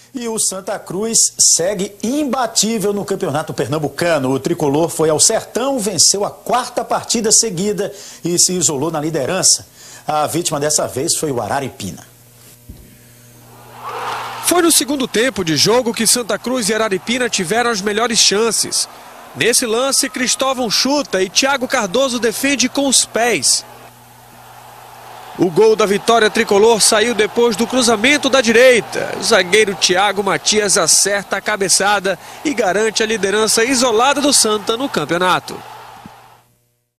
E o Santa Cruz segue imbatível no campeonato pernambucano. O tricolor foi ao Sertão, venceu a 4ª partida seguida e se isolou na liderança. A vítima dessa vez foi o Araripina. Foi no segundo tempo de jogo que Santa Cruz e Araripina tiveram as melhores chances. Nesse lance, Cristóvão chuta e Thiago Cardoso defende com os pés. O gol da vitória tricolor saiu depois do cruzamento da direita. O zagueiro Thiago Matias acerta a cabeçada e garante a liderança isolada do Santa no campeonato.